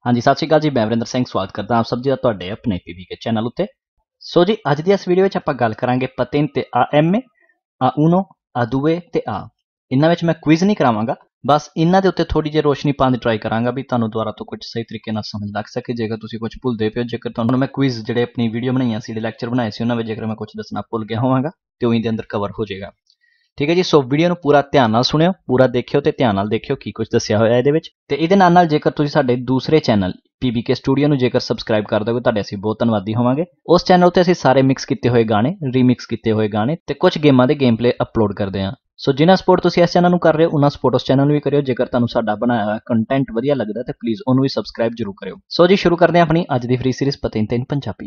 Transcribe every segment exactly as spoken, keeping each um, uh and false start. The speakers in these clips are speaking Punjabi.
हाँ जी, सत श्री अकाल जी। मैं वरिंदर सिंह स्वागत करता आप सब जी का तुहाडे अपने पीवी के चैनल उत्ते। सो जी अज दी इस वीडियो विच आपां गल करांगे पतेन ते आ एम ए, आ ऊनो, आ दुए ते आ। इन्हां विच मैं क्विज नहीं करावांगा, बस इन्हां दे उत्ते थोड़ी जी रोशनी पाउण दी ट्राई करांगा भी तुहानूं दुबारा तो कुछ सही तरीके नाल समझ लग सके। जेकर तुसीं कुछ भुलदे पे हो, जेकर तुहानूं मैं क्विज जिहड़े अपनी वीडियो बनाईआं सी, जिहड़े लैक्चर बनाए सी, उन्हां विच जेकर मैं कुछ दसना भुल गया होवांगा ते ओह इहदे अंदर कवर हो जाएगा। ठीक है जी। सो वीडियो नूं पूरा ध्यान नाल सुणिओ, पूरा देखिओ ते ध्यान नाल देखिओ की कुछ दस्सिआ होया इहदे विच। ते इहदे नाल नाल जेकर तुसीं साडे दूसरे चैनल पीबीके स्टूडियो नूं जेकर सबसक्राइब कर दोगे तुहाडे असीं बहुत धन्नवादी होवांगे। उस चैनल उत्ते असीं सारे मिक्स कीते होए गाने, रीमिक्स कीते होए गाने ते कुछ गेमां दे गेम प्ले अपलोड करदे हां। सो जिन्हां सपोर्ट तुसीं इस चैनल नूं कर रहे हो उन्हां सपोर्ट उस चैनल नूं भी करिओ। जेकर तुहानूं साडा बनाया होया कंटेंट वधिया लगदा ते प्लीज़ उहनूं भी सबसक्राइब जरूर करिओ। सो जी शुरू करदे हां अपनी अज दी फ्री सीरीज़ पतेन ते इन पंजाबी।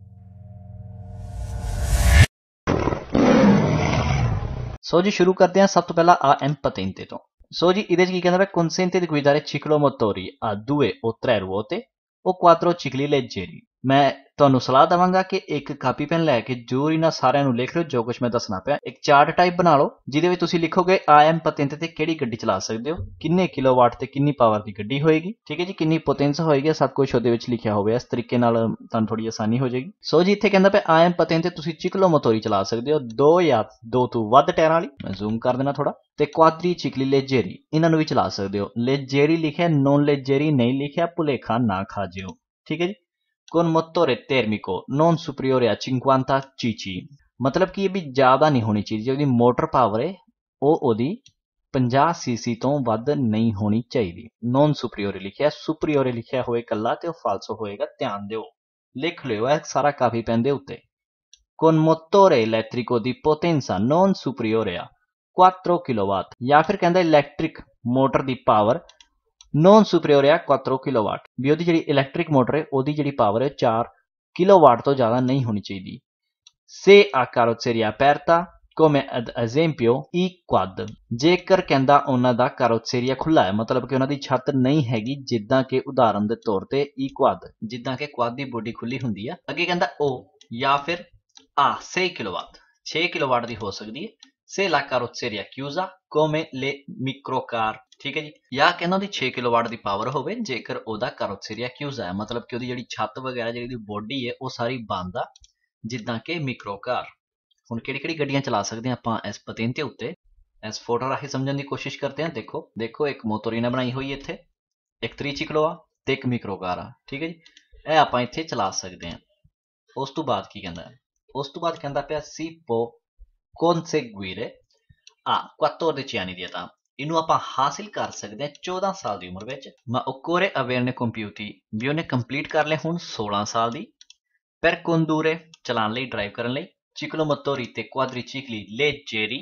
सो जी शुरू करते हैं सब तो पहला आ एम पतेंते तो। सो जी इहदे च की कहंदा है consente di guidare ciclomotori a due o tre ruote o quattro cicli leggeri। मैं ਤੁਹਾਨੂੰ ਸਲਾਹ ਦਵਾਂਗਾ ਕਿ ਇੱਕ ਕਾਪੀ ਪੈਨ ਲੈ ਕੇ ਜ਼ਰੂਰ ਇਹਨਾਂ ਸਾਰਿਆਂ ਨੂੰ ਲਿਖ ਲਓ ਜੋ ਕੁਝ ਮੈਂ ਦੱਸਣਾ ਪਿਆ। ਇੱਕ ਚਾਰਟ ਟਾਈਪ ਬਣਾ ਲਓ ਜਿਹਦੇ ਵਿੱਚ ਤੁਸੀਂ ਲਿਖੋਗੇ ਆ ਐਮ ਪਤੈਂਤੇ ਤੇ ਕਿਹੜੀ ਗੱਡੀ ਚਲਾ ਸਕਦੇ ਹੋ, ਕਿੰਨੇ ਕਿਲੋਵਾਟ ਤੇ ਕਿੰਨੀ ਪਾਵਰ ਦੀ ਗੱਡੀ ਹੋਏਗੀ, ਠੀਕ ਹੈ ਜੀ, ਕਿੰਨੀ ਪੋਟੈਂਸ ਹੋਏਗੀ, ਸਭ ਕੁਝ ਉਹਦੇ ਵਿੱਚ ਲਿਖਿਆ ਹੋਵੇ। ਇਸ ਤਰੀਕੇ ਨਾਲ ਤੁਹਾਨੂੰ ਥੋੜੀ ਆਸਾਨੀ ਹੋ ਜਾਏਗੀ। ਸੋ ਜੀ ਇੱਥੇ ਕਹਿੰਦਾ ਪਿਆ ਆ ਐਮ ਪਤੈਂਤੇ ਤੁਸੀਂ ਚਿਕਲੋ ਮੋਟੋਰੀ ਚਲਾ ਸਕਦੇ ਹੋ, ਦੋ ਜਾਂ ਦੋ ਤੋਂ ਵੱਧ ਟਾਇਰਾਂ ਵਾਲੀ। ਮੈਂ ਜ਼ੂਮ ਕਰ ਦੇਣਾ ਥੋੜਾ। ਤੇ ਕੁਆਦਰੀ ਚਿਕਲੀ ਲੈਜੇਰੀ ਇਹਨਾਂ ਨੂੰ ਵੀ ਚਲਾ ਸਕਦੇ ਹੋ। ਲੈਜੇਰੀ ਲਿਖਿਆ, ਨੋਨ ਲੈਜੇਰੀ ਨਹੀਂ ਲਿਖਿਆ, ਭੁਲੇਖਾ ਨਾ ਖਾ ਜਿਓ, ਠੀਕ ਹੈ ਜੀ। con motore termico non superiore a cinquanta cc, मतलब कि ये भी ज़्यादा नहीं होनी चाहिए। जो मोटर पावर है वो ओदी पचास सीसी तो वध नहीं होनी चाहिए। नॉन सुपरीओर लिखिया, सुपरीओर लिखिया होए कला तो फालसो होएगा, ध्यान दिओ, लिख लिओ है सारा काफी पैंदे उत्ते। con motore elettrico di potenza non superiore a quattro kilowatt, या फिर कहंदा इलैक्ट्रिक मोटर दी पावर नॉन सुपरीओर आ quattro किलोवाट, भी ਉਹਦੀ ਜਿਹੜੀ ਇਲੈਕਟ੍ਰਿਕ ਮੋਟਰ ਹੈ ਉਹਦੀ ਜਿਹੜੀ ਪਾਵਰ ਹੈ ਚਾਰ ਕਿਲੋਵਾਟ ਤੋਂ ਜ਼ਿਆਦਾ ਨਹੀਂ ਹੋਣੀ ਚਾਹੀਦੀ। se a carrozzeria aperta come ad esempio i quad, ਜੇਕਰ ਕਹਿੰਦਾ ਉਹਨਾਂ ਦਾ carrozzeria ਖੁੱਲਾ ਹੈ, ਮਤਲਬ ਕਿ ਉਹਨਾਂ ਦੀ ਛੱਤ ਨਹੀਂ ਹੈਗੀ, ਜਿੱਦਾਂ ਕਿ ਉਦਾਹਰਨ ਦੇ ਤੌਰ ਤੇ i quad, ਜਿੱਦਾਂ ਕਿ quad ਦੀ ਬੋਡੀ ਖੁੱਲੀ ਹੁੰਦੀ ਆ। ਅੱਗੇ ਕਹਿੰਦਾ ਉਹ ਜਾਂ ਫਿਰ a sei kilowatt, छे किलोवाट ਦੀ ਹੋ ਸਕਦੀ ਹੈ। se la carrozzeria chiusa come le microcar, ठीक है जी, या कहना ਉਹਦੀ छे किलोवाट ਦੀ ਪਾਵਰ ਹੋਵੇ ਜੇਕਰ ਉਹਦਾ carrozzeria chiusa ਹੈ, ਮਤਲਬ ਕਿ ਉਹਦੀ ਜਿਹੜੀ ਛੱਤ ਵਗੈਰਾ ਜਿਹੜੀ ਬੋਡੀ ਹੈ ਉਹ ਸਾਰੀ ਬੰਦ ਆ, ਜਿੱਦਾਂ ਕਿ ਮਿਕਰੋਕਾਰ। ਹੁਣ ਕਿਹੜੀ ਕਿਹੜੀ ਗੱਡੀਆਂ ਚਲਾ ਸਕਦੇ ਹਾਂ ਆਪਾਂ ਇਸ ਪਤੈਂਤੇ ਉੱਤੇ, ਇਸ ਫੋਟੋ ਰਾਹੀਂ ਸਮਝਣ ਦੀ ਕੋਸ਼ਿਸ਼ ਕਰਦੇ ਹਾਂ। ਦੇਖੋ ਦੇਖੋ ਇੱਕ ਮੋਟੋਰੀਨਾ ਬਣਾਈ ਹੋਈ ਇੱਥੇ, ਇੱਕ ਤ੍ਰਿਚਿਕਲੋ ਆ ਤੇ ਇੱਕ ਮਿਕਰੋਕਾਰ ਆ, ਠੀਕ ਹੈ ਜੀ। ਇਹ ਆਪਾਂ ਇੱਥੇ ਚਲਾ ਸਕਦੇ ਹਾਂ। ਉਸ ਤੋਂ ਬਾਅਦ ਕੀ ਕਹਿੰਦਾ ਹੈ, ਉਸ ਤੋਂ ਬਾਅਦ ਕਹਿੰਦਾ ਪਿਆ si può conseguire a quattordici anni di età, ਇਹਨੂੰ ਆਪਾਂ ਹਾਸਿਲ ਕਰ ਸਕਦੇ ਹਾਂ ਚੌਦਾਂ ਸਾਲ ਦੀ ਉਮਰ ਵਿੱਚ। ma occorre averne compiuti, ਵੀ ਉਹਨੇ ਕੰਪਲੀਟ ਕਰ ਲਏ ਹੁਣ ਸੋਲਾਂ ਸਾਲ ਦੀ। per condurre, ਚਲਾਉਣ ਲਈ, ਡਰਾਈਵ ਕਰਨ ਲਈ। ciclomotori ਤੇ quadricicli leggeri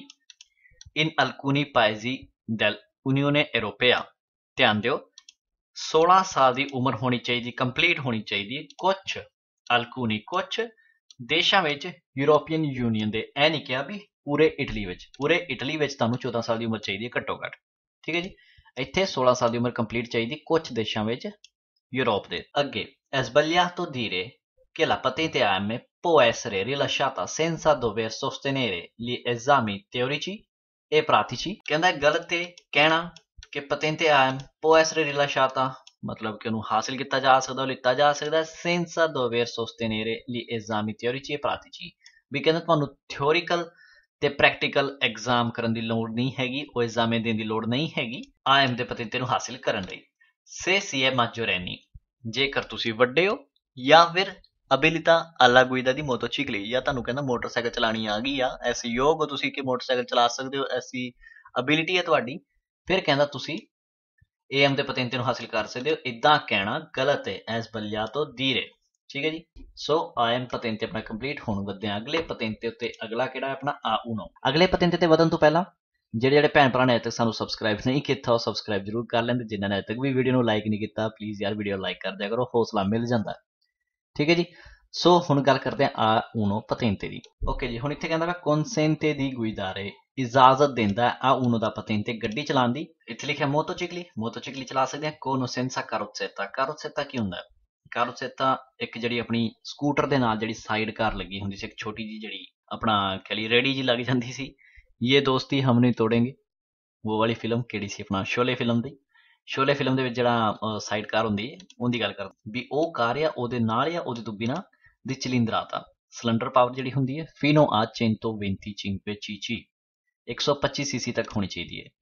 in alcuni paesi dell'Unione Europea, ਧਿਆਨ ਦਿਓ ਸੋਲਾਂ ਸਾਲ ਦੀ ਉਮਰ ਹੋਣੀ ਚਾਹੀਦੀ, ਕੰਪਲੀਟ ਹੋਣੀ ਚਾਹੀਦੀ ਕੁਛ ਅਲਕੂਨੀ ਕੁਛ ਦੇਸ਼ਾਂ ਵਿੱਚ ਯੂਰੋਪੀਅਨ ਯੂਨੀਅਨ ਦੇ। ਇਹ ਨਹੀਂ ਕਿਹਾ ਵੀ ਪੂਰੇ ਇਟਲੀ ਵਿੱਚ, ਪੂਰੇ ਇਟਲੀ ਵਿੱਚ ਤੁਹਾਨੂੰ ਚੌਦਾਂ ਸਾਲ ਦੀ ਉਮਰ ਚਾਹੀਦੀ ਹੈ ਘੱਟੋ ਘੱਟ, ਠੀਕ ਹੈ ਜੀ। ਇੱਥੇ ਸੋਲਾਂ ਸਾਲ ਦੀ ਉਮਰ ਕੰਪਲੀਟ ਚਾਹੀਦੀ ਕੁਛ ਦੇਸ਼ਾਂ ਵਿੱਚ ਯੂਰੋਪ ਦੇ। ਅੱਗੇ è sbagliato dire che la patente A M può essere rilasciata senza dover sostenere gli esami teorici e pratici, ਕਹਿੰਦਾ ਗਲਤ ਹੈ ਕਹਿਣਾ ਕਿ patente A M può essere rilasciata, मतलब कि ਉਹਨੂੰ ਹਾਸਿਲ ਕੀਤਾ ਜਾ ਸਕਦਾ, ਲਿੱਤਾ ਜਾ ਸਕਦਾ senza dover sostenere gli esami teorici e pratici, ਵੀ ਕਹਿੰਦਾ ਤੁਹਾਨੂੰ ਥਿਓਰੀਕਲ ਤੇ ਪ੍ਰੈਕਟੀਕਲ ਐਗਜ਼ਾਮ ਕਰਨ ਦੀ ਲੋੜ ਨਹੀਂ ਹੈਗੀ, ਉਹ ਐਗਜ਼ਾਮੇ ਦੇਣ ਦੀ ਲੋੜ ਨਹੀਂ ਹੈਗੀ ਆ ਐਮ ਦੇ ਪਤੈਂਤੇ ਨੂੰ ਹਾਸਿਲ ਕਰਨ ਲਈ। se si è maggiorenni, ਜੇਕਰ ਤੁਸੀਂ ਵੱਡੇ ਹੋ, ਜਾਂ ਫਿਰ abilità alla guida di motocicli, ਜਾਂ ਤੁਹਾਨੂੰ ਕਹਿੰਦਾ ਮੋਟਰਸਾਈਕਲ ਚਲਾਣੀ ਆ ਗਈ ਆ, ਐਸੇ ਯੋਗ ਹੋ ਤੁਸੀਂ ਕਿ ਮੋਟਰਸਾਈਕਲ ਚਲਾ ਸਕਦੇ ਹੋ, ਐਸੀ ਅਬਿਲਿਟੀ ਹੈ ਤੁਹਾਡੀ, ਫਿਰ ਕਹਿੰਦਾ ਤੁਸੀਂ ਏ ਐਮ ਦੇ ਪਤੈਂਤੇ ਨੂੰ ਹਾਸਿਲ ਕਰ ਸਕਦੇ ਹੋ। ਇਦਾਂ ਕਹਿਣਾ ਗਲਤ ਹੈ, ਐਸ sbagliato dire, ਠੀਕ ਹੈ ਜੀ। ਸੋ ਆ ਐਮ ਪਤੈਂਤੇ ਆਪਣਾ ਕੰਪਲੀਟ ਹੋਣ ਵੱਧਦੇ ਆ ਅਗਲੇ ਪਤੈਂਤੇ ਉੱਤੇ। ਅਗਲਾ ਕਿਹੜਾ ਹੈ ਆਪਣਾ ਆ ਊਨੋ। ਅਗਲੇ ਪਤੈਂਤੇ ਤੇ ਵਧਣ ਤੋਂ ਪਹਿਲਾਂ ਜਿਹੜੇ ਜਿਹੜੇ ਭੈਣ ਭਰਾ ਨੇ ਅਜੇ ਤੱਕ ਸਾਨੂੰ ਸਬਸਕ੍ਰਾਈਬ ਨਹੀਂ ਕੀਤਾ ਉਹ ਸਬਸਕ੍ਰਾਈਬ ਜ਼ਰੂਰ ਕਰ ਲੈਂਦੇ। ਜਿਨ੍ਹਾਂ ਨੇ ਅਜੇ ਤੱਕ ਵੀ ਵੀਡੀਓ ਨੂੰ ਲਾਈਕ ਨਹੀਂ ਕੀਤਾ ਪਲੀਜ਼ ਯਾਰ ਵੀਡੀਓ ਲਾਈਕ ਕਰ ਦਿਆ ਕਰੋ, ਹੌਸਲਾ ਮਿਲ ਜਾਂਦਾ, ਠੀਕ ਹੈ ਜੀ। ਸੋ ਹੁਣ ਗੱਲ ਕਰਦੇ ਹਾਂ ਆ ਊਨੋ ਪਤੈਂਤੇ ਦੀ। ਓਕੇ ਜੀ, ਹੁਣ ਇੱਥੇ ਕਹਿੰਦਾ ਵਾ consente di guidare, ਇਜਾਜ਼ਤ ਦਿੰਦਾ ਆ ਊਨੋ ਦਾ ਪਤੈਂਤੇ ਗੱਡੀ ਚਲਾਉਣ ਦੀ। ਇੱਥੇ ਲਿਖਿਆ ਮੋਟੋਚਿਕਲੀ, ਮੋਟੋਚਿਕਲੀ ਚਲਾ ਸਕਦੇ ਹਾਂ। con o senza carrozzetta, carrozzetta ਕੀ ਹੁੰਦਾ? carrozzetta ਇੱਕ ਜਿਹੜੀ ਆਪਣੀ ਸਕੂਟਰ ਦੇ ਨਾਲ ਜਿਹੜੀ ਸਾਈਡ ਕਾਰ ਲੱਗੀ ਹੁੰਦੀ ਸੀ, ਇੱਕ ਛੋਟੀ ਜੀ ਜਿਹੜੀ ਆਪਣਾ ਕਹਿ ਲਈ ਰੇੜੀ ਜੀ ਲੱਗ ਜਾਂਦੀ ਸੀ। ये दोस्ती हम नहीं तोड़ेंगे, वो वाली फिल्म केड़ी सी अपना शोले फिल्म दी, ਸ਼ੋਲੇ ਫਿਲਮ ਦੇ ਵਿੱਚ ਜਿਹੜਾ ਸਾਈਡ ਕਾਰ ਹੁੰਦੀ ਹੈ ਉਹਦੀ ਗੱਲ ਕਰਦਾ ਵੀ ਉਹ ਕਾਰ ਆ ਉਹਦੇ ਨਾਲ ਆ ਉਹਦੇ ਤੋਂ ਬਿਨਾਂ di cilindrata ਸਿਲੰਡਰ ਪਾਵਰ ਜਿਹੜੀ ਹੁੰਦੀ ਹੈ fino a centoventicinque cc ਇੱਕ ਸੌ ਪੱਚੀ ਸੀਸੀ ਤੱਕ ਹੋਣੀ ਚਾਹੀਦੀ ਹੈ।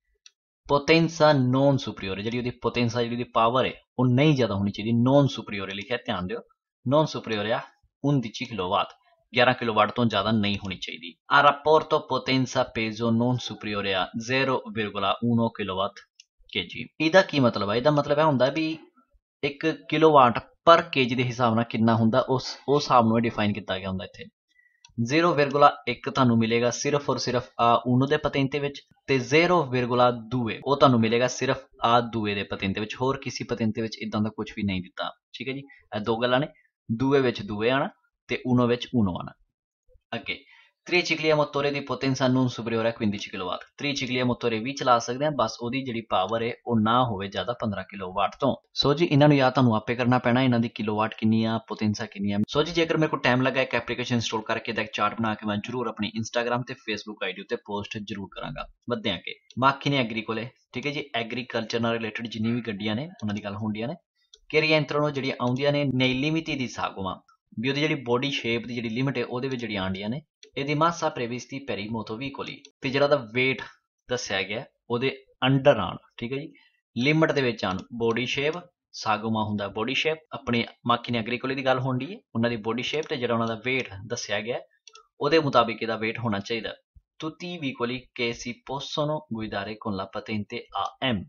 ਪੋਟੈਂਸਾ ਨੋਨ ਸੁਪਰੀਓਰ ਜਿਹੜੀ ਉਹਦੀ ਪੋਟੈਂਸਾ ਜਿਹੜੀ ਉਹਦੀ ਪਾਵਰ ਹੈ ਉਹ ਨਹੀਂ ਜ਼ਿਆਦਾ ਹੋਣੀ ਚਾਹੀਦੀ, ਨੋਨ ਸੁਪਰੀਓਰ ਲਿਖਿਆ ਧਿਆਨ ਦਿਓ, ਨੋਨ ਸੁਪਰੀਓਰ ਆ undici ਕਿਲੋਵਾਟ, ਗਿਆਰਾਂ ਕਿਲੋਵਾਟ ਤੋਂ ਜ਼ਿਆਦਾ ਨਹੀਂ ਹੋਣੀ ਚਾਹੀਦੀ। A rapporto potenza peso non superiore a zero virgola uno kilowatt kg। ਇਹਦਾ ਕੀ ਮਤਲਬ ਹੈ? ਇਹਦਾ ਮਤਲਬ ਇਹ ਹੁੰਦਾ ਵੀ ਇੱਕ ਕਿਲੋਵਾਟ ਪਰ ਕੇਜੀ ਦੇ ਹਿਸਾਬ ਨਾਲ ਕਿੰਨਾ ਹੁੰਦਾ ਉਸ ਉਸ ਹਿਸਾਬ ਨੂੰ ਡਿਫਾਈਨ ਕੀਤਾ ਗਿਆ ਹੁੰਦਾ ਇੱਥੇ। ਜ਼ੀਰੋ ਵਿਰਗੁਲਾ ਇੱਕ ਤੁਹਾਨੂੰ ਮਿਲੇਗਾ ਸਿਰਫ ਔਰ ਸਿਰਫ ਆ ਉਨੋ ਦੇ ਪਤੇਂਤੇ ਵਿੱਚ, ਤੇ ਜ਼ੀਰੋ ਵਿਰਗੁਲਾ ਦੂਏ ਉਹ ਤੁਹਾਨੂੰ ਮਿਲੇਗਾ ਸਿਰਫ ਆ ਦੂਏ ਦੇ ਪਤੇਂਤੇ ਵਿੱਚ, ਹੋਰ ਕਿਸੇ ਪਤੇਂਤੇ ਵਿੱਚ ਇਦਾਂ ਦਾ ਕੁਝ ਵੀ ਨਹੀਂ ਦਿੱਤਾ। ਠੀਕ ਹੈ ਜੀ, ਇਹ ਦੋ ਗੱਲਾਂ ਨੇ, ਦੂਏ ਵਿੱਚ ਦੂਏ ਆਣਾ ਤੇ ਉਨੋ ਵਿੱਚ ਉਨੋ ਆਣਾ। ਅੱਗੇ ਤ੍ਰਿਚਿਕਲੀਆ ਮੋਟੋਰੇ ਦੀ ਪੋਟੈਂਸਾ non superiore a quindici kilowatt, ਤ੍ਰਿਚਿਕਲੀਆ ਮੋਟੋਰੇ ਵੀ ਚਲਾ ਸਕਦੇ ਆ, ਬਸ ਉਹਦੀ ਜਿਹੜੀ ਪਾਵਰ ਹੈ ਉਹ ਨਾ ਹੋਵੇ ਜ਼ਿਆਦਾ ਪੰਦਰਾਂ ਕਿਲੋਵਾਟ ਤੋਂ। ਸੋ ਜੀ ਇਹਨਾਂ ਨੂੰ ਯਾਦ ਤੁਹਾਨੂੰ ਆਪੇ ਕਰਨਾ ਪੈਣਾ, ਇਹਨਾਂ ਦੀ ਕਿਲੋਵਾਟ ਕਿੰਨੀ ਆ, ਪੋਟੈਂਸਾ ਕਿੰਨੀ ਆ। ਸੋ ਜੀ ਜੇਕਰ ਮੇਰੇ ਕੋਲ ਟਾਈਮ ਲੱਗਾ ਇੱਕ ਐਪਲੀਕੇਸ਼ਨ ਇੰਸਟਾਲ ਕਰਕੇ ਦਾ ਇੱਕ ਚਾਰਟ ਬਣਾ ਕੇ ਮੈਂ ਜ਼ਰੂਰ ਆਪਣੀ ਇੰਸਟਾਗ੍ਰਾਮ ਤੇ ਫੇਸਬੁੱਕ ਆਈਡੀ ਉੱਤੇ ਪੋਸਟ ਜ਼ਰੂਰ ਕਰਾਂਗਾ। ਵੱਧਦੇ ਅੱਗੇ, ਮਾਖੀ ਨੇ ਐਗਰੀਕੋਲੇ, ਠੀਕ ਹੈ ਜੀ, ਐਗਰੀਕਲਚਰ ਨਾਲ ਰਿਲੇਟਡ ਜਿੰਨੀ ਵੀ ਗੱਡੀਆਂ ਨੇ ਉਹਨਾਂ ਦੀ ਗੱਲ ਹੁੰਦੀਆਂ ਨੇ। che rientrano ਜਿਹੜੀਆਂ ਆਉਂਦੀਆਂ ਨੇ nei limiti di sagoma, ਵੀ ਉਹਦੀ ਜਿਹੜੀ ਬੋਡੀ ਸ਼ੇਪ ਦੀ ਜਿਹੜੀ ਲਿਮਿਟ ਹੈ ਉਹਦੇ ਵਿੱਚ ਜਿਹੜੀਆਂ ਆਉਂਦੀਆਂ ਨੇ। ਇਹਦੀ ਮਾਸਾ ਪ੍ਰੇਵਿਸਤੀ per i motovicoli, ਤੇ ਜਿਹੜਾ ਦਾ weight ਦੱਸਿਆ ਗਿਆ ਉਹਦੇ ਅੰਡਰ ਆਣ, ਠੀਕ ਹੈ ਜੀ, ਲਿਮਿਟ ਦੇ ਵਿੱਚ ਆਣ। ਬੋਡੀ ਸ਼ੇਪ ਸਾਗੋਮਾ ਹੁੰਦਾ ਬੋਡੀ ਸ਼ੇਪ, ਆਪਣੀ ਮਾਖੀ ਨੇ ਐਗਰੀਕੋਲੇ ਦੀ ਗੱਲ ਹੁੰਦੀ ਹੈ ਉਹਨਾਂ ਦੀ ਬੋਡੀ ਸ਼ੇਪ, ਤੇ ਜਿਹੜਾ ਉਹਨਾਂ ਦਾ weight ਦੱਸਿਆ ਗਿਆ ਉਹਦੇ ਮੁਤਾਬਿਕ ਇਹਦਾ weight ਹੋਣਾ ਚਾਹੀਦਾ। tutti i veicoli che si possono guidare con la patente A M।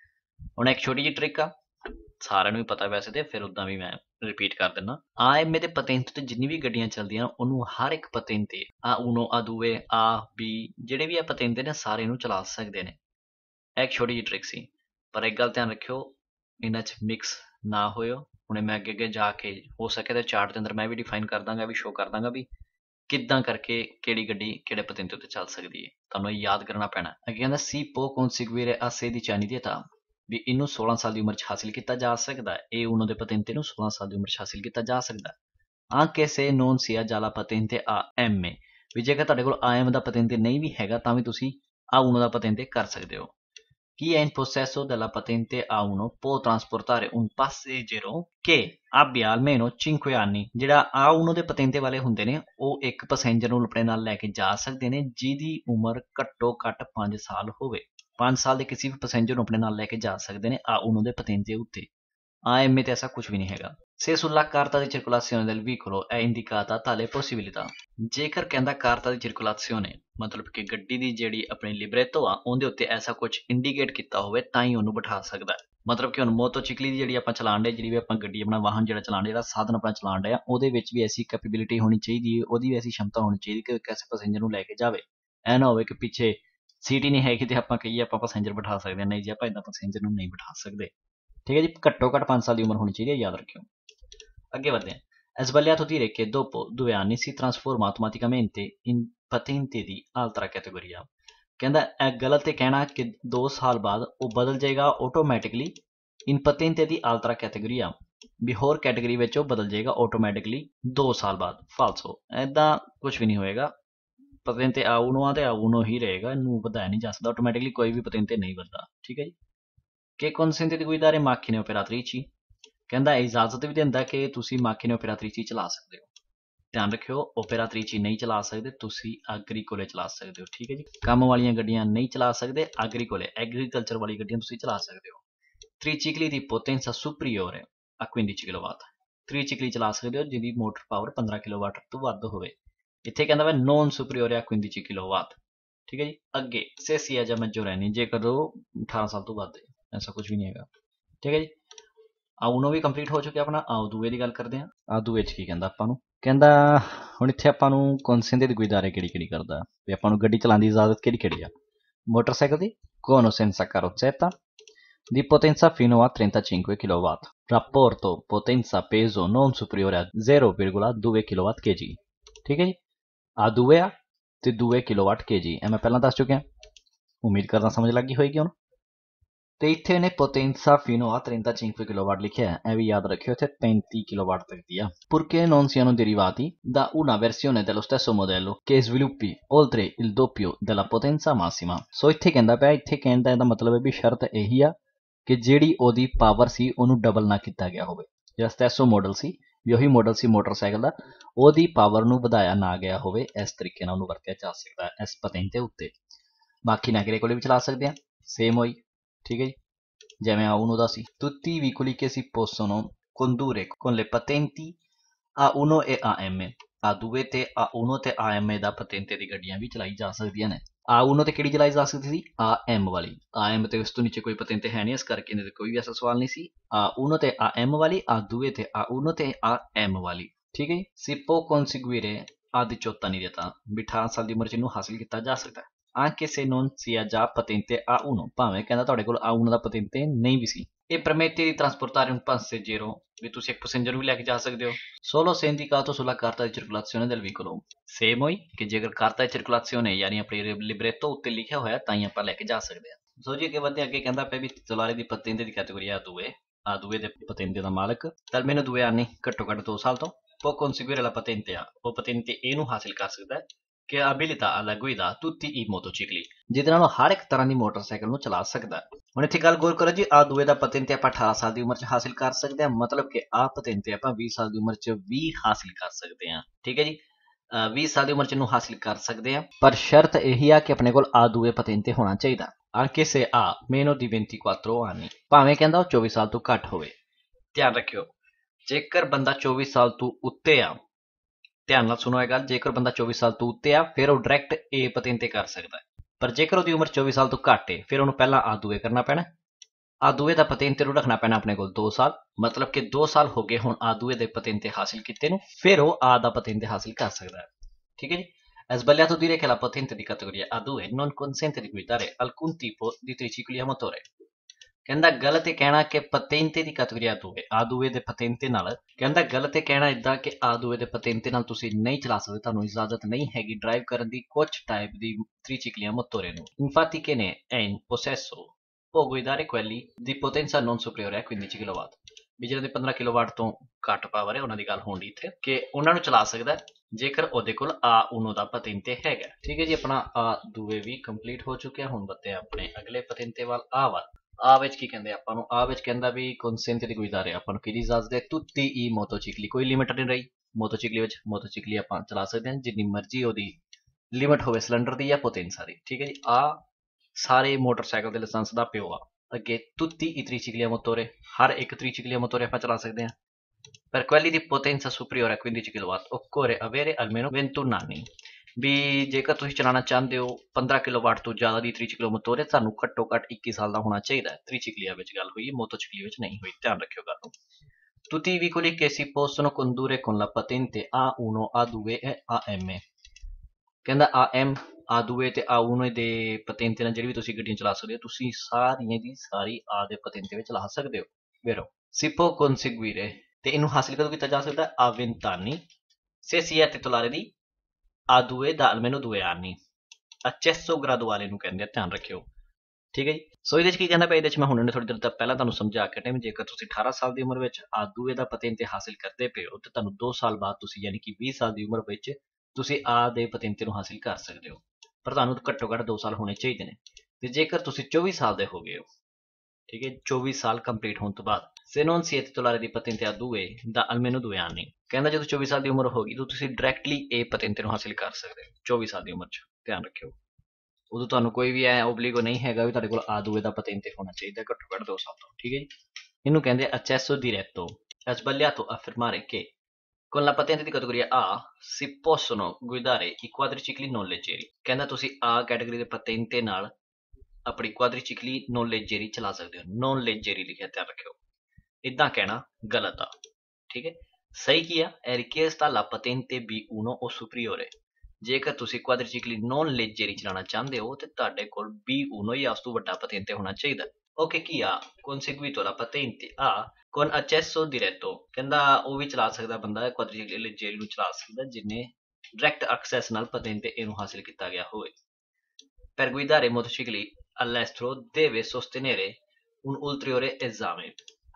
ਹੁਣ ਇੱਕ ਛੋਟੀ ਜਿਹੀ ਟ੍ਰਿਕ ਆ, ਸਾਰਿਆਂ ਨੂੰ ਵੀ ਪਤਾ ਵੈਸੇ ਤੇ ਫਿਰ ਉਦਾਂ ਵੀ ਮੈਂ ਰਿਪੀਟ ਕਰ ਦਿੰਦਾ। ਆ ਐਮ ਦੇ ਪਤੇਂਤੇ ਤੇ ਜਿੰਨੀ ਵੀ ਗੱਡੀਆਂ ਚੱਲਦੀਆਂ ਉਹਨੂੰ ਹਰ ਇੱਕ ਪਤੇਂਤੇ ਆ ਉਨੋ ਆ ਦੂਏ ਆ ਬੀ ਜਿਹੜੇ ਵੀ ਆ ਪਤੇਂਤੇ ਨੇ ਸਾਰੇ ਨੂੰ ਚਲਾ ਸਕਦੇ ਨੇ। ਇਹ ਇੱਕ ਛੋਟੀ ਜਿਹੀ ਟ੍ਰਿਕ ਸੀ, ਪਰ ਇੱਕ ਗੱਲ ਧਿਆਨ ਰੱਖਿਓ ਇਹਨਾਂ 'ਚ ਮਿਕਸ ਨਾ ਹੋਇਓ। ਹੁਣੇ ਮੈਂ ਅੱਗੇ ਅੱਗੇ ਜਾ ਕੇ ਹੋ ਸਕੇ ਤਾਂ ਚਾਰਟ ਦੇ ਅੰਦਰ ਮੈਂ ਵੀ ਡਿਫਾਈਨ ਕਰ ਦਾਂਗਾ, ਵੀ ਸ਼ੋ ਕਰ ਦਾਂਗਾ ਵੀ ਕਿੱਦਾਂ ਕਰਕੇ ਕਿਹੜੀ ਗੱਡੀ ਕਿਹੜੇ ਪਤੇਂਤੇ ਉੱਤੇ ਚੱਲ ਸਕਦੀ ਹੈ, ਤੁਹਾਨੂੰ ਇਹ ਯਾਦ ਕਰਨਾ ਪੈਣਾ। ਅੱਗੇ ਕਹਿੰਦਾ ਸੀ ਪੋ conseguire a sedici anni di età, ਵੀ ਇਹਨੂੰ ਸੋਲਾਂ ਸਾਲ ਦੀ ਉਮਰ 'ਚ ਹਾਸਿਲ ਕੀਤਾ ਜਾ ਸਕਦਾ ਹੈ। ਇਹ ਉਹਨਾਂ ਦੇ ਪਤੇਂਤੇ ਨੂੰ ਸੋਲਾਂ ਸਾਲ ਦੀ ਉਮਰ 'ਚ ਹਾਸਿਲ ਕੀਤਾ ਜਾ ਸਕਦਾ ਹੈ। anche se non sia già la patente A M, ਵੀ ਜੇਕਰ ਤੁਹਾਡੇ ਕੋਲ A M ਦਾ ਪਤੇਂਤੇ ਨਹੀਂ ਵੀ ਹੈਗਾ ਤਾਂ ਵੀ ਤੁਸੀਂ A uno ਦਾ ਪਤੇਂਤੇ ਕਰ ਸਕਦੇ ਹੋ। Chi è in possesso della patente A uno può trasportare un passeggero che abbia almeno cinque anni, ਜਿਹੜਾ A uno ਦੇ ਪਤੇਂਤੇ ਵਾਲੇ ਹੁੰਦੇ ਨੇ ਉਹ ਇੱਕ ਪੈਸੇਂਜਰ ਨੂੰ ਆਪਣੇ ਨਾਲ ਲੈ ਕੇ ਜਾ ਸਕਦੇ ਨੇ ਜਿਹਦੀ ਉਮਰ ਘੱਟੋ ਘੱਟ ਪੰਜ ਸਾਲ ਹੋਵੇ। ਪੰਜ ਸਾਲ ਦੇ ਕਿਸੇ ਵੀ ਪੈਸੇਂਜਰ ਨੂੰ ਆਪਣੇ ਨਾਲ ਲੈ ਕੇ ਜਾ ਸਕਦੇ ਨੇ ਆ ਉਨੋ ਦੇ ਪਤੇਂਤੇ ਉੱਤੇ। A M ਤੇ ਐਸਾ ਕੁਝ ਵੀ ਨਹੀਂ ਹੈਗਾ। Se sulla carta di circolazione del veicolo è indicata tale possibilità, ਜੇਕਰ ਕਹਿੰਦਾ ਕਾਰਤਾ ਦੀ circolazione ਮਤਲਬ ਕਿ ਗੱਡੀ ਦੀ ਜਿਹੜੀ ਆਪਣੀ ਲਿਬਰੇਟੋ ਆ ਉਹਦੇ ਉੱਤੇ ਐਸਾ ਕੁਝ ਇੰਡੀਕੇਟ ਕੀਤਾ ਹੋਵੇ ਤਾਂ ਹੀ ਉਹਨੂੰ ਬਿਠਾ ਸਕਦਾ ਹੈ। ਮਤਲਬ ਕਿ ਹੁਣ ਮੋਟੋਚਿਕਲੀ ਦੀ ਜਿਹੜੀ ਆਪਾਂ ਚਲਾਉਣ ਦੇ ਜਿਹੜੀ ਵੀ ਆਪਾਂ ਗੱਡੀ ਆਪਣਾ ਵਾਹਨ ਜਿਹੜਾ ਚਲਾਉਣ ਜਿਹੜਾ ਸਾਧਨ ਆਪਣਾ ਚਲਾਉਣ ਡਿਆ ਉਹਦੇ ਵਿੱਚ ਵੀ ਐਸੀ ਕੈਪੇਬਿਲਿਟੀ ਹੋਣੀ ਚਾਹੀਦੀ ਹੈ, ਉਹਦੀ ਵੀ ਐਸੀ ਸ਼ਮਤਾ ਹੋਣੀ ਚਾਹੀਦੀ ਕਿ ਕਿਸੇ ਪੈਸੇਂਜਰ ਨੂੰ ਲੈ ਕੇ ਜਾਵੇ। ਐ ਨਾ ਹੋਵੇ ਕਿ ਪਿੱਛੇ ਸੀਟ ਹੀ ਨਹੀਂ ਹੈਗੀ ਤੇ ਆਪਾਂ ਕਹੀਏ ਆਪਾਂ ਪੈਸੇਂਜਰ ਬਿਠਾ ਸਕਦੇ ਹਾਂ, ਨਹੀਂ ਜੀ ਆਪਾਂ ਇੱਦਾਂ ਪੈਸੇਂਜਰ ਨੂੰ ਨਹੀਂ ਬਿਠਾ ਸਕਦੇ। ਠੀਕ ਹੈ ਜੀ, ਘੱਟੋ ਘੱਟ ਪੰਜ ਸਾਲ ਦੀ ਉਮਰ ਹੋਣੀ ਚਾਹੀਦੀ ਹੈ, ਯਾਦ ਰੱਖਿਓ। ਅੱਗੇ ਵਧਦੇ ਹਾਂ। È sbagliato dire che dopo due anni si trasforma automaticamente in patente di altra categoria, ਕਹਿੰਦਾ ਇਹ ਗਲਤ ਹੈ ਕਹਿਣਾ ਕਿ ਦੋ ਸਾਲ ਬਾਅਦ ਉਹ ਬਦਲ ਜਾਏਗਾ ਆਟੋਮੈਟਿਕਲੀ ਇਨ patente di altra categoria, ਵੀ ਹੋਰ ਕੈਟੇਗਰੀ ਵਿੱਚ ਉਹ ਬਦਲ ਜਾਏਗਾ ਆਟੋਮੈਟਿਕਲੀ ਦੋ ਸਾਲ ਬਾਅਦ। ਫਾਲਸੋ, ਐਦਾਂ ਕੁਝ ਵੀ ਨਹੀਂ ਹੋਏਗਾ। ਪਤੇਂਤੇ ਆ ਉਨੋ ਆ ਤੇ ਆ ਉਨੋ ਹੀ ਰਹੇਗਾ, ਇਹਨੂੰ ਵਧਾਇਆ ਨਹੀਂ ਜਾ ਸਕਦਾ ਆਟੋਮੈਟਿਕਲੀ, ਕੋਈ ਵੀ ਪਤੇਂਤੇ ਨਹੀਂ ਵਧਦਾ। ਠੀਕ ਹੈ ਜੀ। che consente di guidare macchine operatrici, ਕਹਿੰਦਾ ਇਜਾਜ਼ਤ ਵੀ ਦਿੰਦਾ ਕਿ ਤੁਸੀਂ ਮਾਖੀਨੇ ਓਪੇਰਾਤਰੀਚੀ ਚਲਾ ਸਕਦੇ ਹੋ। ਧਿਆਨ ਰੱਖਿਓ ਓਪੇਰਾਤਰੀਚੀ ਨਹੀਂ ਚਲਾ ਸਕਦੇ, ਤੁਸੀਂ ਐਗਰੀਕੋਲੇ ਚਲਾ ਸਕਦੇ ਹੋ। ਠੀਕ ਹੈ ਜੀ, ਕੰਮ ਵਾਲੀਆਂ ਗੱਡੀਆਂ ਨਹੀਂ ਚਲਾ ਸਕਦੇ, ਐਗਰੀਕੋਲੇ ਐਗਰੀਕਲਚਰ ਵਾਲੀ ਗੱਡੀਆਂ ਤੁਸੀਂ ਚਲਾ ਸਕਦੇ ਹੋ। ਤ੍ਰਿਚਿਕਲੀ ਦੀ ਪੋਟੈਂਸਾ ਸੁਪਰੀਓਰ ਆ quindici ਕਿਲੋਵਾਟ, ਤ੍ਰਿਚਿਕਲੀ ਚਲਾ ਸਕਦੇ ਹੋ ਜਿਹਦੀ ਮੋਟਰ ਪਾਵਰ ਪੰਦਰਾਂ ਕਿਲੋਵਾਟ ਤੋਂ ਵੱਧ ਹੋਵੇ। ਇੱਥੇ ਕਹਿੰਦਾ ਵਾ ਨੋਨ ਸੁਪਰੀਓਰ ਆ quindici ਕਿਲੋਵਾਟ। ਠੀਕ ਹੈ ਜੀ। ਅੱਗੇ ਸੇਸੀ ਆ ਜਾਂ ਮੈਜੋਰੈਨੀ, ਜੇਕਰ ਉਹ ਅਠਾਰਾਂ ਸਾਲ ਤੋਂ ਵੱਧ ਹੈ, ਐਸਾ ਕੁਝ ਵੀ ਨਹੀਂ ਹੈਗਾ। ਠੀਕ ਹੈ ਜੀ। ਆ ਉਨੋ ਵੀ ਕੰਪਲੀਟ ਹੋ ਚੁੱਕਿਆ ਆਪਣਾ। ਆਓ ਦੂਏ ਦੀ ਗੱਲ ਕਰਦੇ ਹਾਂ। ਆ ਦੂਏ 'ਚ ਕੀ ਕਹਿੰਦਾ ਆਪਾਂ ਨੂੰ, ਕਹਿੰਦਾ ਹੁਣ ਇੱਥੇ ਆਪਾਂ ਨੂੰ ਕੌਨਸੈਂਟੇ ਦੀ ਗੁਜ਼ਾਰੇ ਕਿਹੜੀ ਕਿਹੜੀ ਕਰਦਾ ਵੀ ਆਪਾਂ ਨੂੰ ਗੱਡੀ ਚਲਾਉਣ ਦੀ ਇਜਾਜ਼ਤ ਕਿਹੜੀ ਕਿਹੜੀ ਆ। ਮੋਟਰਸਾਈਕਲ ਦੀ con o senza carrozzetta, di potenza fino a trentacinque kilowatt, rapporto potenza peso non superiore a zero virgola due kilowatt kg। ਠੀਕ ਹੈ ਜੀ। ਆ ਦੂਏ ਆ ਤੇ ਦੂਏ ਕਿਲੋਵਾਟ kg ਇਹ ਮੈਂ ਪਹਿਲਾਂ ਦੱਸ ਚੁੱਕਿਆ, ਉਮੀਦ ਕਰਦਾ ਸਮਝ ਲੱਗੀ ਹੋਏਗੀ ਹੁਣ। ਤੇ ਇੱਥੇ ਇਹਨੇ potenza fino a trentacinque kilowatt ਲਿਖਿਆ, ਇਹ ਵੀ ਯਾਦ ਰੱਖਿਓ ਇੱਥੇ ਪੈਂਤੀ ਕਿਲੋਵਾਟ ਤੱਕ ਦੀ ਆ। Purché non siano derivati da una versione dello stesso modello che sviluppi oltre il doppio della potenza massima। ਸੋ ਇੱਥੇ ਕਹਿੰਦਾ ਪਿਆ, ਇੱਥੇ ਕਹਿੰਦਾ ਇਹਦਾ ਮਤਲਬ ਹੈ ਵੀ ਸ਼ਰਤ ਇਹੀ ਆ ਕਿ ਜਿਹੜੀ ਉਹਦੀ ਪਾਵਰ ਸੀ ਉਹਨੂੰ ਡਬਲ ਨਾ ਕੀਤਾ ਗਿਆ ਹੋਵੇ। ਜਿਹੜਾ ਸਟੈਸੋ ਮਾਡਲ ਸੀ ਵੀ ਉਹੀ ਮਾਡਲ ਸੀ ਮੋਟਰਸਾਈਕਲ ਦਾ, ਉਹਦੀ ਪਾਵਰ ਨੂੰ ਵਧਾਇਆ ਨਾ ਗਿਆ ਹੋਵੇ। ਇਸ ਤਰੀਕੇ ਨਾਲ ਉਹਨੂੰ ਵਰਤਿਆ ਜਾ ਸਕਦਾ ਹੈ ਇਸ ਪਤੈਂਤੇ ਉੱਤੇ। ਬਾਕੀ ਨਗਰੇ ਕੋਲੇ ਵੀ ਚਲਾ ਸਕਦੇ ਹਾਂ, ਸੇਮ ਹੋਈ, ਠੀਕ ਹੈ ਜੀ। ਜਿਵੇਂ ਆ uno the C, tutti i veicoli che si possono condurre con le patenti A uno e A M, A due ਤੇ A uno ਤੇ A M ਦਾ ਪਤੈਂਤੇ ਦੀ ਗੱਡੀਆਂ ਵੀ ਚਲਾਈ ਜਾ ਸਕਦੀਆਂ ਨੇ। A uno ਤੇ ਕਿਹੜੀ ਚਲਾਈ ਜਾ ਸਕਦੀ ਸੀ? A M ਵਾਲੀ। A M ਤੇ ਉਸ ਤੋਂ ਨੀਚੇ ਕੋਈ ਪਤੈਂਤੇ ਹੈ ਨਹੀਂ, ਇਸ ਕਰਕੇ ਇਹਦੇ ਤੇ ਕੋਈ ਵੀ ਐਸਾ ਸਵਾਲ ਨਹੀਂ ਸੀ। A uno ਤੇ A M ਵਾਲੀ, A due ਤੇ A uno ਤੇ A M ਵਾਲੀ, ਠੀਕ ਹੈ ਜੀ। si può conseguire A diciotto anni di età, ਵੀ ਅਠਾਰਾਂ ਸਾਲ ਦੀ ਉਮਰ ਚ ਇਹਨੂੰ ਹਾਸਿਲ ਕੀਤਾ ਜਾ ਸਕਦਾ ਹੈ। anche se non sia già patente A uno, ਭਾਵੇਂ ਕਹਿੰਦਾ ਤੁਹਾਡੇ ਕੋਲ A uno ਦਾ ਪਤੈਂਤੇ ਨਹੀਂ ਵੀ ਸੀ। E permette di trasportare un passeggero, ਵੀ ਤੁਸੀਂ ਇੱਕ ਪੈਸੇਂਜਰ ਵੀ ਲੈ ਕੇ ਜਾ ਸਕਦੇ ਹੋ। solo se indicato sulla carta di circolazione del veicolo, same ਹੋਈ ਕਿ ਜੇਕਰ carta di circolazione ਯਾਨੀ ਆਪਣੀ ਲਿਬਰੇਟੋ ਉੱਤੇ ਲਿਖਿਆ ਹੋਇਆ ਤਾਂ ਹੀ ਆਪਾਂ ਲੈ ਕੇ ਜਾ ਸਕਦੇ ਹਾਂ। ਸੋ ਜੀ ਅੱਗੇ ਵਧਦੇ ਅੱਗੇ ਕਹਿੰਦਾ ਪਿਆ ਵੀ titolare di patente di categoria A due, A due ਦੇ ਪਤੈਂਤੇ ਦਾ ਮਾਲਕ ਤਾਂ almeno due anni, ਘੱਟੋ ਘੱਟ ਦੋ ਸਾਲ ਤੋਂ può conseguire la patente A, ਉਹ ਪਤੈਂਤੇ A ਨੂੰ ਹਾਸਿਲ ਕਰ ਸਕਦਾ ਹੈ ਕਿ abilita alla guida tutti i motocicli, ਜਿਹਦੇ ਨਾਲ ਹਰ ਇੱਕ ਤਰ੍ਹਾਂ ਦੀ ਮੋਟਰਸਾਈਕਲ ਨੂੰ ਚਲਾ ਸਕਦਾ ਹੈ। ਹੁਣ ਇੱਥੇ ਗੱਲ ਗੌਰ ਕਰੋ ਜੀ, ਆ ਦੂਏ ਦਾ ਪਤੈਂਤੇ ਆਪਾਂ ਅਠਾਰਾਂ ਸਾਲ ਦੀ ਉਮਰ ਚ ਹਾਸਿਲ ਕਰ ਸਕਦੇ ਹਾਂ, ਮਤਲਬ ਕਿ ਆ ਪਤੈਂਤੇ ਆਪਾਂ ਵੀਹ ਸਾਲ ਦੀ ਉਮਰ ਚ ਵੀ ਹਾਸਿਲ ਕਰ ਸਕਦੇ ਹਾਂ, ਠੀਕ ਹੈ ਜੀ। ਵੀਹ ਸਾਲ ਦੀ ਉਮਰ ਚ ਇਹਨੂੰ ਹਾਸਿਲ ਕਰ ਸਕਦੇ ਹਾਂ, ਪਰ ਸ਼ਰਤ ਇਹੀ ਆ ਕਿ ਆਪਣੇ ਕੋਲ ਆ ਦੂਏ ਪਤੈਂਤੇ ਹੋਣਾ ਚਾਹੀਦਾ। anche se ha meno di ventiquattro anni, ਭਾਵੇਂ ਕਹਿੰਦਾ ਉਹ ਚੌਵੀ ਸਾਲ ਤੋਂ ਘੱਟ ਹੋਵੇ। ਧਿਆਨ ਰੱਖਿਓ, ਜੇਕਰ ਬੰਦਾ ਚੌਵੀ ਸਾਲ ਤੋਂ ਉੱਤੇ ਆ, ਧਿਆਨ ਨਾਲ ਸੁਣੋ ਇਹ ਗੱਲ, ਜੇਕਰ ਬੰਦਾ ਚੌਵੀ ਸਾਲ ਤੋਂ ਉੱਤੇ ਆ ਫਿਰ ਉਹ ਡਾਇਰੈਕਟ ਏ ਪਤੈਂਤੇ ਕਰ ਸਕਦਾ ਹੈ। ਪਰ ਜੇਕਰ ਉਹਦੀ ਉਮਰ ਚੌਵੀ ਸਾਲ ਤੋਂ ਘੱਟ ਹੈ ਫਿਰ ਉਹਨੂੰ ਪਹਿਲਾਂ ਆ ਦੂਏ ਕਰਨਾ ਪੈਣਾ। ਆ ਦੂਏ ਦਾ ਪਤੈਂਤੇ ਨੂੰ ਰੱਖਣਾ ਪੈਣਾ ਆਪਣੇ ਕੋਲ ਦੋ ਸਾਲ, ਮਤਲਬ ਕਿ ਦੋ ਸਾਲ ਹੋ ਗਏ ਹੁਣ ਆ ਦੂਏ ਦੇ ਪਤੈਂਤੇ ਹਾਸਿਲ ਕੀਤੇ ਨੂੰ, ਫਿਰ ਉਹ ਆ ਦਾ ਪਤੈਂਤੇ ਹਾਸਿਲ ਕਰ ਸਕਦਾ ਹੈ, ਠੀਕ ਹੈ ਜੀ। È sbagliato dire che la patente di categoria A due non consente di guidare alcun tipo di tricicli a motore, ਕਹਿੰਦਾ ਗਲਤ ਇਹ ਕਹਿਣਾ ਕਿ ਪਤੈਂਤੇ ਦੀ category A due, A due ਦੇ ਪਤੈਂਤੇ ਨਾਲ, ਕਹਿੰਦਾ ਗਲਤ ਇਹ ਕਹਿਣਾ ਇਦਾਂ ਕਿ A due ਦੇ ਪਤੈਂਤੇ ਨਾਲ ਤੁਸੀਂ ਨਹੀਂ ਚਲਾ ਸਕਦੇ, ਤੁਹਾਨੂੰ ਇਜਾਜ਼ਤ ਨਹੀਂ ਹੈਗੀ ਡਰਾਈਵ ਕਰਨ ਦੀ ਕੁਝ ਟਾਈਪ ਦੀ tricicli a motore ਨੂੰ। infatti che ne è in possesso può guidare quelli di potenza non superiore a quindici kilowatt, ਵੀ ਜਿਹਨਾਂ ਦੇ ਪੰਦਰਾਂ ਕਿਲੋਵਾਟ ਤੋਂ ਘੱਟ ਪਾਵਰ ਹੈ ਉਹਨਾਂ ਦੀ ਗੱਲ ਹੋਣੀ ਇੱਥੇ, ਕਿ ਉਹਨਾਂ ਨੂੰ ਚਲਾ ਸਕਦਾ ਜੇਕਰ ਉਹਦੇ ਕੋਲ A uno ਦਾ ਪਤੈਂਤੇ ਹੈਗਾ, ਠੀਕ ਹੈ ਜੀ। ਆਪਣਾ A due ਵੀ ਕੰਪਲੀਟ ਹੋ ਚੁੱਕਿਆ, ਹੁਣ ਬੱਤੇ ਆਪਣੇ ਅਗਲੇ ਪਤੈਂਤੇ ਵੱਲ, A ਵੱਲ। ਆ ਵਿੱਚ ਕੀ ਕਹਿੰਦੇ ਆਪਾਂ ਨੂੰ? ਆ ਵਿੱਚ ਕਹਿੰਦਾ ਵੀ consente di guidare, ਆਪਾਂ ਨੂੰ ਕਿਹਦੀ ਇਜਾਜ਼ਤ ਹੈ? tutti i motocicli, ਕੋਈ ਲਿਮਿਟ ਨਹੀਂ ਰਹੀ ਮੋਟੋਚਿਕਲੀ ਵਿੱਚ। ਮੋਟੋਚਿਕਲੀ ਆਪਾਂ ਚਲਾ ਸਕਦੇ ਹਾਂ ਜਿੰਨੀ ਮਰਜ਼ੀ ਉਹਦੀ ਲਿਮਿਟ ਹੋਵੇ ਸਿਲੰਡਰ ਦੀ ਜਾਂ ਪੋਤੈਂਸਾ ਦੀ, ਠੀਕ ਹੈ ਜੀ। ਆ ਸਾਰੇ ਮੋਟਰਸਾਈਕਲ ਦੇ ਲਾਇਸੈਂਸ ਦਾ ਪਿਓ ਆ। ਅੱਗੇ tutti i tricicli a motore, ਹਰ ਇੱਕ tricicli a motore ਆਪਾਂ ਚਲਾ ਸਕਦੇ ਹਾਂ। per quelli di potenza superiore a quindici kilowatt occorre avere almeno ventuno anni, ਵੀ ਜੇਕਰ ਤੁਸੀਂ ਚਲਾਉਣਾ ਚਾਹੁੰਦੇ ਹੋ ਪੰਦਰਾਂ ਕਿਲੋਵਾਟ ਤੋਂ ਜ਼ਿਆਦਾ ਦੀ triciclo motore, ਤੁਹਾਨੂੰ ਘੱਟੋ ਘੱਟ ਇੱਕੀ ਸਾਲ ਦਾ ਹੋਣਾ ਚਾਹੀਦਾ ਹੈ। triciclia ਵਿੱਚ ਗੱਲ ਹੋਈ, ਮੋਟੋਚਿਕਲੀ ਵਿੱਚ ਨਹੀਂ ਹੋਈ, ਧਿਆਨ ਰੱਖਿਓ ਗੱਲ ਨੂੰ। tutti i veicoli che si possono condurre con la patente A uno, A due e A M, ਕਹਿੰਦਾ A M, A due ਤੇ A uno ਦੇ ਪਤੈਂਤੇ ਨਾਲ ਜਿਹੜੀ ਵੀ ਤੁਸੀਂ ਗੱਡੀਆਂ ਚਲਾ ਸਕਦੇ ਹੋ, ਤੁਸੀਂ ਸਾਰੀਆਂ ਦੀ ਸਾਰੀ A ਦੇ ਪਤੈਂਤੇ ਵਿੱਚ ਚਲਾ ਸਕਦੇ ਹੋ। vero, si può conseguire, ਤੇ ਇਹਨੂੰ ਹਾਸਿਲ ਕਦੋਂ ਕੀਤਾ ਜਾ ਸਕਦਾ? A vent'anni se si è titolare di A due da almeno due anni, accesso graduale ਨੂੰ ਕਹਿੰਦੇ ਆ, ਧਿਆਨ ਰੱਖਿਓ, ਠੀਕ ਹੈ ਜੀ। ਸੋ ਇਹਦੇ ਚ ਕੀ ਕਹਿੰਦਾ ਪਿਆ, ਇਹਦੇ ਚ ਮੈਂ ਹੁਣ ਥੋੜੀ ਦੇਰ ਤੱਕ ਪਹਿਲਾਂ ਤੁਹਾਨੂੰ ਸਮਝਾ ਕੇ ਟਾਈਮ, ਜੇਕਰ ਤੁਸੀਂ ਅਠਾਰਾਂ ਸਾਲ ਦੀ ਉਮਰ ਵਿੱਚ A due ਦਾ ਪਤੈਂਤੇ ਹਾਸਿਲ ਕਰਦੇ ਪਏ ਹੋ ਤੇ ਤੁਹਾਨੂੰ ਦੋ ਸਾਲ ਬਾਅਦ ਤੁਸੀਂ ਯਾਨੀ ਕਿ ਵੀਹ ਸਾਲ ਦੀ ਉਮਰ ਵਿੱਚ ਤੁਸੀਂ A ਦੇ ਪਤੈਂਤੇ ਨੂੰ ਹਾਸਿਲ ਕਰ ਸਕਦੇ ਹੋ, ਪਰ ਤੁਹਾਨੂੰ ਘੱਟੋ ਘੱਟ ਦੋ ਸਾਲ ਹੋਣੇ ਚਾਹੀਦੇ ਨੇ। ਤੇ ਜੇਕਰ ਤੁਸੀਂ ਚੌਵੀ ਸਾਲ ਦੇ ਹੋ ਗਏ ਹੋ, ਠੀਕ ਹੈ, ਚੌਵੀ ਸਾਲ ਕੰਪਲੀਟ ਹੋਣ ਤੋਂ ਬਾਅਦ, se non si è titolare di patente A due da almeno due anni, ਕਹਿੰਦਾ ਜਦੋਂ ਚੌਵੀ ਸਾਲ ਦੀ ਉਮਰ ਹੋ ਗਈ ਤਾਂ ਤੁਸੀਂ ਡਾਇਰੈਕਟਲੀ ਇਹ ਪਤੈਂਤੇ ਨੂੰ ਹਾਸਿਲ ਕਰ ਸਕਦੇ ਹੋ ਚੌਵੀ ਸਾਲ ਦੀ ਉਮਰ 'ਚ, ਧਿਆਨ ਰੱਖਿਓ। ਉਦੋਂ ਤੁਹਾਨੂੰ ਕੋਈ ਵੀ ਐ ਓਬਲੀਗੋ ਨਹੀਂ ਹੈਗਾ ਵੀ ਤੁਹਾਡੇ ਕੋਲ A due ਦਾ ਪਤੈਂਤੇ ਹੋਣਾ ਚਾਹੀਦਾ ਘੱਟੋ ਘੱਟ ਦੋ ਸਾਲ ਤੋਂ, ਠੀਕ ਹੈ ਜੀ। ਇਹਨੂੰ ਕਹਿੰਦੇ accesso diretto। È sbagliato affermare che con la patente di categoria A si possono guidare i quadricicli non leggeri, ਕਹਿੰਦਾ ਤੁਸੀਂ A ਕੈਟਾਗਰੀ ਦੇ ਪਤੈਂਤੇ ਨਾਲ ਆਪਣੀ quadricicli non leggeri ਚਲਾ ਸਕਦੇ ਹੋ। non leggeri ਲਿਖਿਆ, ਧਿਆਨ ਰੱਖਿਓ, ਇਦਾਂ ਕਹਿਣਾ ਗਲਤ ਆ, ਠੀਕ ਹੈ। ਸਹੀ ਕੀ ਆ? è richiesta la patente B uno o superiore, ਜੇਕਰ ਤੁਸੀਂ quadricicli non leggeri ਚਲਾਉਣਾ ਚਾਹੁੰਦੇ ਹੋ ਤੇ ਤੁਹਾਡੇ ਕੋਲ B uno ਜਾਂ ਉਸ ਤੋਂ ਵੱਡਾ ਪਤੈਂਤੇ ਹੋਣਾ ਚਾਹੀਦਾ। ਓਕੇ, ਕੀ ਆ? conseguito la patente A con accesso diretto, ਕਹਿੰਦਾ ਉਹ ਵੀ ਚਲਾ ਸਕਦਾ ਬੰਦਾ quadricicli leggeri ਨੂੰ ਚਲਾ ਸਕਦਾ ਜਿਹਨੇ ਡਾਇਰੈਕਟ ਐਕਸੈਸ ਨਾਲ ਪਤੈਂਤੇ ਇਹਨੂੰ ਹਾਸਿਲ ਕੀਤਾ ਗਿਆ ਹੋਵੇ। per guidare motocicli all'estero deve sostenere un ulteriore esame,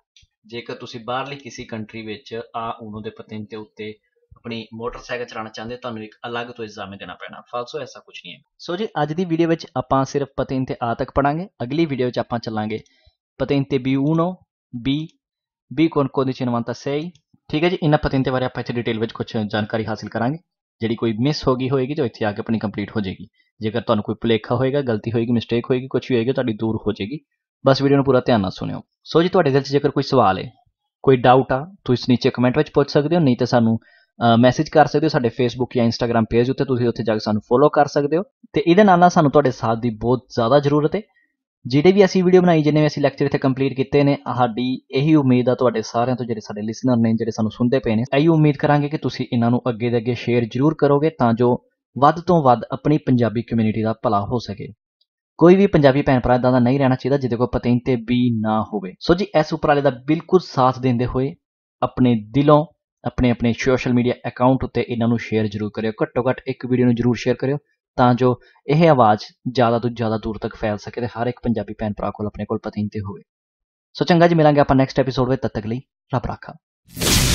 ਜੇਕਰ ਤੁਸੀਂ ਬਾਹਰਲੀ ਕਿਸੇ ਕੰਟਰੀ ਵਿੱਚ A uno ਦੇ ਪਤੈਂਤੇ ਉੱਤੇ ਆਪਣੀ ਮੋਟਰਸਾਈਕਲ ਚਲਾਉਣਾ ਚਾਹੁੰਦੇ ਹੋ, ਤੁਹਾਨੂੰ ਇੱਕ ਅਲੱਗ ਤੋਂ ਐਗਜ਼ਾਮ ਦੇਣਾ ਪੈਣਾ। ਫਾਲਸੋ ਐਸਾ ਕੁਝ ਨਹੀਂ ਹੈ। ਸੋ ਜੀ ਅੱਜ ਦੀ ਵੀਡੀਓ ਵਿੱਚ ਆਪਾਂ ਸਿਰਫ ਪਤੈਂਤੇ A ਤੱਕ ਪੜਾਂਗੇ। ਅਗਲੀ ਵੀਡੀਓ ਵਿੱਚ ਆਪਾਂ ਚੱਲਾਂਗੇ patente B uno, B, B con codice novantasei। ठीक है जी, इन्हां patente बारे ਆਪਾਂ ਇੱਥੇ ਡਿਟੇਲ ਵਿੱਚ ਕੁਝ ਜਾਣਕਾਰੀ ਹਾਸਿਲ ਕਰਾਂਗੇ। ਜਿਹੜੀ ਕੋਈ ਮਿਸ ਹੋ ਗਈ ਹੋਏਗੀ ਜੋ ਇੱਥੇ ਆ ਕੇ ਆਪਣੀ ਕੰਪਲੀਟ ਹੋ ਜਾਏਗੀ। ਜੇਕਰ ਤੁਹਾਨੂੰ ਕੋਈ ਭੁਲੇਖਾ ਹੋਏਗਾ, ਗਲਤੀ ਹੋਏਗੀ, ਮਿਸਟੇਕ ਹੋਏਗੀ, ਕੁਝ ਵੀ ਹੋਏਗਾ, ਤੁਹਾਡੀ ਦੂਰ ਹੋ ਜਾਏਗੀ। ਬਸ ਵੀਡੀਓ ਨੂੰ ਪੂਰਾ ਧਿਆਨ ਨਾਲ ਸੁਣਿਓ। ਸੋ ਜੀ ਤੁਹਾਡੇ ਦਿਲ 'ਚ ਜੇਕਰ ਕੋਈ ਸਵਾਲ ਹੈ, ਕੋਈ ਡਾਊਟ ਆ, ਤੁਸੀਂ ਨੀਚੇ ਕਮੈਂਟ ਵਿੱਚ ਪੁੱਛ ਸਕਦੇ ਹੋ, ਨਹੀਂ ਤਾਂ ਸਾਨੂੰ ਮੈਸੇਜ ਕਰ ਸਕਦੇ ਹੋ ਸਾਡੇ ਫੇਸਬੁੱਕ ਜਾਂ ਇੰਸਟਾਗ੍ਰਾਮ ਪੇਜ ਉੱਤੇ। ਤੁਸੀਂ ਉੱਥੇ ਜਾ ਕੇ ਸਾਨੂੰ ਫੋਲੋ ਕਰ ਸਕਦੇ ਹੋ। ਤੇ ਇਹਦੇ ਨਾਲ ਨਾਲ ਸਾਨੂੰ ਤੁਹਾਡੇ ਸਾਥ ਦੀ ਬਹੁਤ ਜ਼ਿਆਦਾ ਜ਼ਰੂਰਤ ਹੈ। ਜਿਹੜੇ ਵੀ ਅਸੀਂ ਵੀਡੀਓ ਬਣਾਈ, ਜਿੰਨੇ ਵੀ ਅਸੀਂ ਲੈਕਚਰ ਇੱਥੇ ਕੰਪਲੀਟ ਕੀਤੇ ਨੇ, ਸਾਡੀ ਇਹੀ ਉਮੀਦ ਆ ਤੁਹਾਡੇ ਸਾਰਿਆਂ ਤੋਂ, ਜਿਹੜੇ ਸਾਡੇ ਲਿਸਨਰ ਨੇ, ਜਿਹੜੇ ਸਾਨੂੰ ਸੁਣਦੇ ਪਏ ਨੇ, ਇਹੀ ਉਮੀਦ ਕਰਾਂਗੇ ਕਿ ਤੁਸੀਂ ਇਹਨਾਂ ਨੂੰ ਅੱਗੇ ਦੇ ਅੱਗੇ ਸ਼ੇਅਰ ਜ਼ਰੂਰ ਕਰੋਗੇ ਤਾਂ ਜੋ ਵੱਧ ਤੋਂ ਵੱਧ ਆਪਣੀ ਪੰਜਾਬੀ ਕਮਿਊਨਿਟੀ ਦਾ ਭਲਾ ਹੋ ਸਕੇ। ਕੋਈ ਵੀ ਪੰਜਾਬੀ ਭੈਣ ਭਰਾ ਇੱਦਾਂ ਦਾ ਨਹੀਂ ਰਹਿਣਾ ਚਾਹੀਦਾ ਜਿਹਦੇ ਕੋਲ patente B ਨਾ ਹੋਵੇ। ਸੋ ਜੀ ਇਸ ਉਪਰਾਲੇ ਦਾ ਬਿਲਕੁਲ ਸਾਥ ਦਿੰਦੇ ਹੋਏ ਆਪਣੇ ਦਿਲੋਂ ਆਪਣੇ ਆਪਣੇ ਸੋਸ਼ਲ ਮੀਡੀਆ ਅਕਾਊਂਟ ਉੱਤੇ ਇਹਨਾਂ ਨੂੰ ਸ਼ੇਅਰ ਜ਼ਰੂਰ ਕਰਿਓ। ਘੱਟੋ ਘੱਟ ਇੱਕ ਵੀਡੀਓ ਨੂੰ ਜ਼ਰੂਰ ਸ਼ੇਅਰ ਕਰਿਓ ਤਾਂ ਜੋ ਇਹ ਆਵਾਜ਼ ਜ਼ਿਆਦਾ ਤੋਂ ਜ਼ਿਆਦਾ ਦੂਰ ਤੱਕ ਫੈਲ ਸਕੇ ਤੇ ਹਰ ਇੱਕ ਪੰਜਾਬੀ ਭੈਣ ਭਰਾ ਕੋਲ ਆਪਣੇ ਕੋਲ patente ਹੋਵੇ। ਸੋ ਚੰਗਾ ਜੀ, ਮਿਲਾਂਗੇ ਆਪਾਂ ਨੈਕਸਟ ਐਪੀਸੋਡ ਵਿੱਚ। ਤਦ ਤੱਕ ਲਈ ਰੱਬ ਰਾਖਾ।